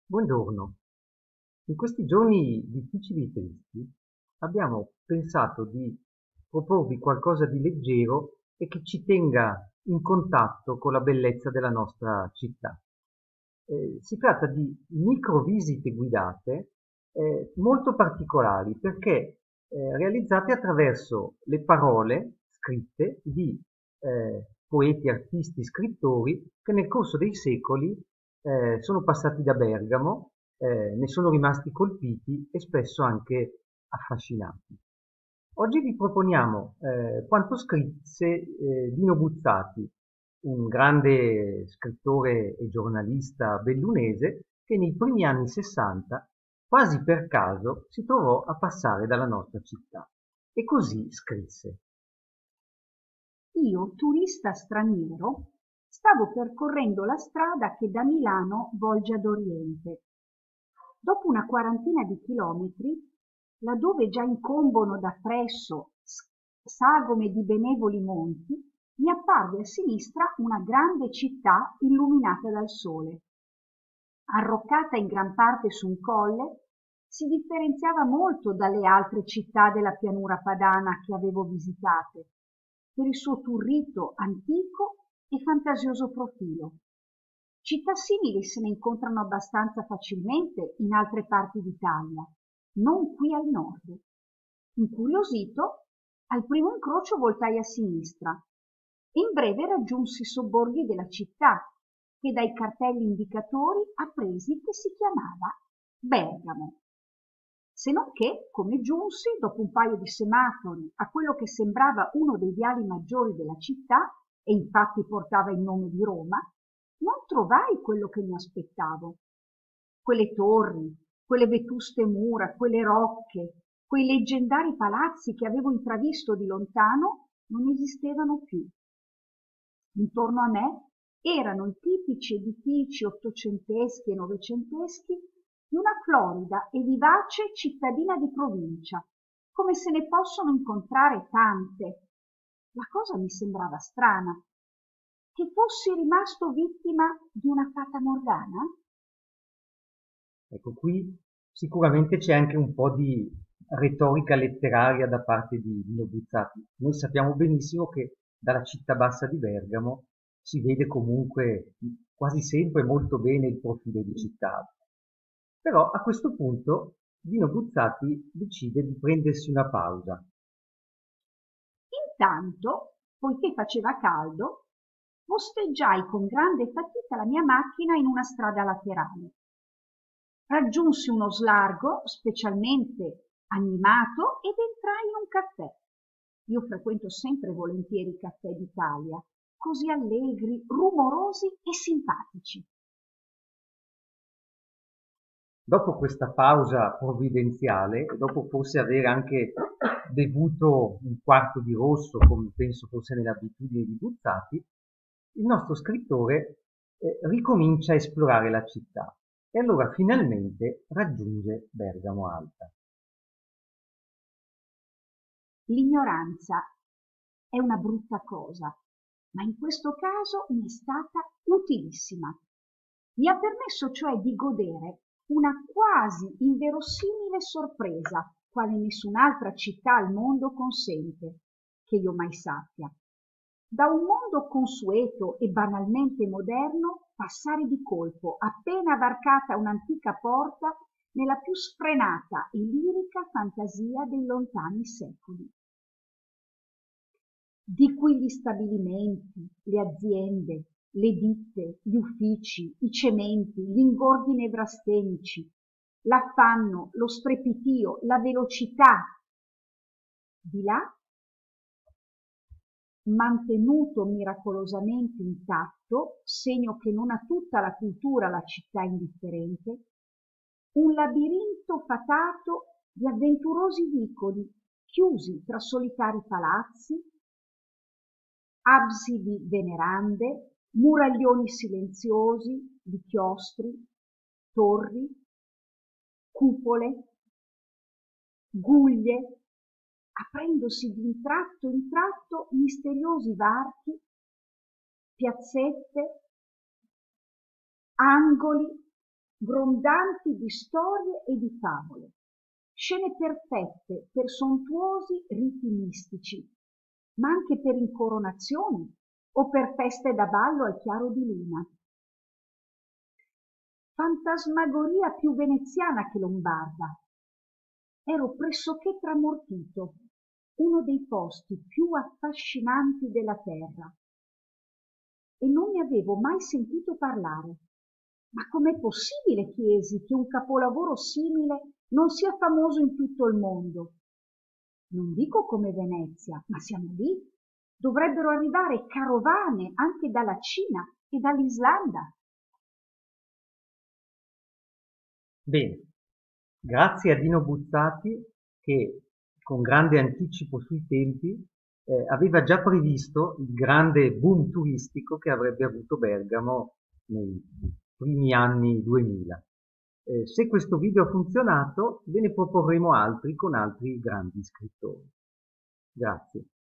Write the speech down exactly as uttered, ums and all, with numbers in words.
Buongiorno. In questi giorni difficili e tristi abbiamo pensato di proporvi qualcosa di leggero e che ci tenga in contatto con la bellezza della nostra città. Eh, si tratta di microvisite guidate eh, molto particolari perché eh, realizzate attraverso le parole scritte di eh, poeti, artisti, scrittori che nel corso dei secoli eh, sono passati da Bergamo, eh, ne sono rimasti colpiti e spesso anche affascinati. Oggi vi proponiamo eh, quanto scrisse eh, Dino Buzzati, un grande scrittore e giornalista bellunese che nei primi anni sessanta, quasi per caso, si trovò a passare dalla nostra città e così scrisse. Io, turista straniero, stavo percorrendo la strada che da Milano volge ad oriente. Dopo una quarantina di chilometri, laddove già incombono da presso sagome di benevoli monti, mi apparve a sinistra una grande città illuminata dal sole. Arroccata in gran parte su un colle, si differenziava molto dalle altre città della pianura padana che avevo visitate, per il suo turrito antico e fantasioso profilo. Città simili se ne incontrano abbastanza facilmente in altre parti d'Italia, non qui al nord. Incuriosito, al primo incrocio voltai a sinistra e in breve raggiunsi i sobborghi della città, che dai cartelli indicatori appresi che si chiamava Bergamo. Se non che, come giunsi, dopo un paio di semafori, a quello che sembrava uno dei viali maggiori della città, e infatti portava il nome di Roma, non trovai quello che mi aspettavo. Quelle torri, quelle vetuste mura, quelle rocche, quei leggendari palazzi che avevo intravisto di lontano non esistevano più. Intorno a me erano i tipici edifici ottocenteschi e novecenteschi di una florida e vivace cittadina di provincia, come se ne possono incontrare tante. La cosa mi sembrava strana. Che fossi rimasto vittima di una fata morgana? Ecco, qui sicuramente c'è anche un po' di retorica letteraria da parte di Dino Buzzati. Noi sappiamo benissimo che dalla città bassa di Bergamo si vede comunque quasi sempre molto bene il profilo di città. Però a questo punto Dino Buzzati decide di prendersi una pausa. Intanto, poiché faceva caldo, posteggiai con grande fatica la mia macchina in una strada laterale. Raggiunsi uno slargo specialmente animato ed entrai in un caffè. Io frequento sempre volentieri i caffè d'Italia, così allegri, rumorosi e simpatici. Dopo questa pausa provvidenziale, dopo forse aver anche bevuto un quarto di rosso, come penso fosse nell'abitudine di Buzzati, il nostro scrittore eh, ricomincia a esplorare la città e allora finalmente raggiunge Bergamo Alta. L'ignoranza è una brutta cosa, ma in questo caso mi è stata utilissima. Mi ha permesso cioè di godere una quasi inverosimile sorpresa, quale nessun'altra città al mondo consente, che io mai sappia. Da un mondo consueto e banalmente moderno passare di colpo, appena varcata un'antica porta, nella più sfrenata e lirica fantasia dei lontani secoli. Di cui gli stabilimenti, le aziende, le ditte, gli uffici, i cementi, gli ingorghi nevrastenici, l'affanno, lo strepitio, la velocità. Di là, mantenuto miracolosamente intatto, segno che non ha tutta la cultura la città indifferente, un labirinto fatato di avventurosi vicoli chiusi tra solitari palazzi, absidi venerande, muraglioni silenziosi di chiostri, torri, cupole, guglie, aprendosi di tratto in tratto misteriosi varchi, piazzette, angoli, grondanti di storie e di favole, scene perfette per sontuosi riti mistici, ma anche per incoronazioni o per feste da ballo al chiaro di luna. Fantasmagoria più veneziana che lombarda. Ero pressoché tramortito, uno dei posti più affascinanti della terra. E non ne avevo mai sentito parlare. Ma com'è possibile, chiesi, che un capolavoro simile non sia famoso in tutto il mondo? Non dico come Venezia, ma siamo lì. Dovrebbero arrivare carovane anche dalla Cina e dall'Islanda. Bene, grazie a Dino Buzzati che con grande anticipo sui tempi eh, aveva già previsto il grande boom turistico che avrebbe avuto Bergamo nei primi anni duemila. Eh, se questo video ha funzionato, ve ne proporremo altri con altri grandi scrittori. Grazie.